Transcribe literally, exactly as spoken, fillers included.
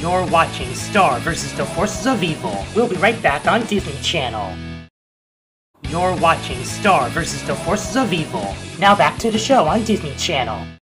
You're watching Star versus the Forces of Evil. We'll be right back on Disney Channel. You're watching Star versus the Forces of Evil. Now back to the show on Disney Channel.